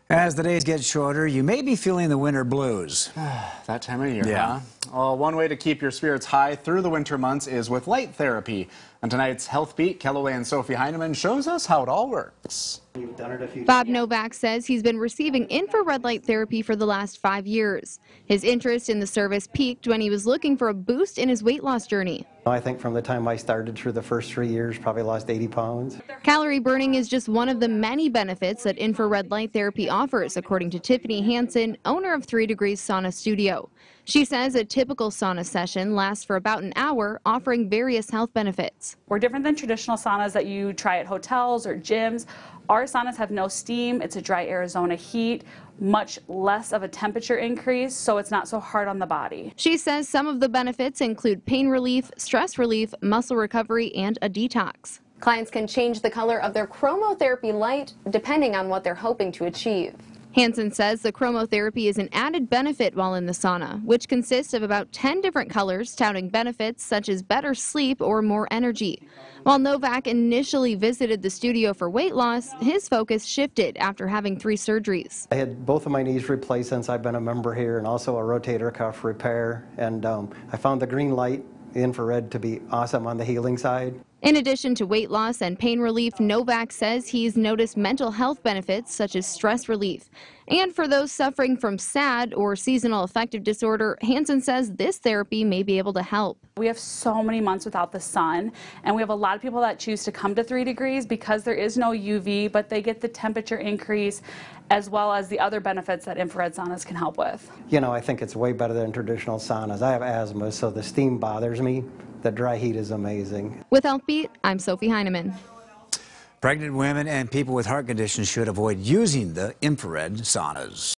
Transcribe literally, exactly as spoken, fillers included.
As the days get shorter, you may be feeling the winter blues. That time of year, Yeah. huh? Well, one way to keep your spirits high through the winter months is with light therapy. On tonight's Health Beat, Kellaway and Sophie Heineman shows us how it all works. Bob Novak says he's been receiving infrared light therapy for the last five years. His interest in the service peaked when he was looking for a boost in his weight loss journey. I think from the time I started through the first three years, probably lost eighty pounds. Calorie burning is just one of the many benefits that infrared light therapy offers, according to Tiffany Hansen, owner of Three Degrees Sauna Studio. She says a typical sauna session lasts for about an hour, offering various health benefits. We're different than traditional saunas that you try at hotels or gyms. Our saunas have no steam. It's a dry Arizona heat, much less of a temperature increase, so it's not so hard on the body. She says some of the benefits include pain relief, stress relief, muscle recovery, and a detox. Clients can change the color of their chromotherapy light depending on what they're hoping to achieve. Hansen says the chromotherapy is an added benefit while in the sauna, which consists of about ten different colors touting benefits such as better sleep or more energy. While Novak initially visited the studio for weight loss, his focus shifted after having three surgeries. I had both of my knees replaced since I've been a member here, and also a rotator cuff repair, and um, I found the green light, the infrared, to be awesome on the healing side. In addition to weight loss and pain relief, Novak says he's noticed mental health benefits such as stress relief. And for those suffering from S A D or seasonal affective disorder, Hansen says this therapy may be able to help. We have so many months without the sun, and we have a lot of people that choose to come to Three Degrees because there is no U V, but they get the temperature increase as well as the other benefits that infrared saunas can help with. You know, I think it's way better than traditional saunas. I have asthma, so the steam bothers me. The dry heat is amazing. With Health Beat, I'm Sophie Heineman. Pregnant women and people with heart conditions should avoid using the infrared saunas.